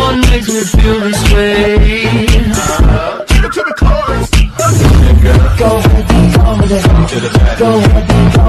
what makes me feel this way. Take it to the chorus. Go ahead, be gone with it. Go ahead, be gone.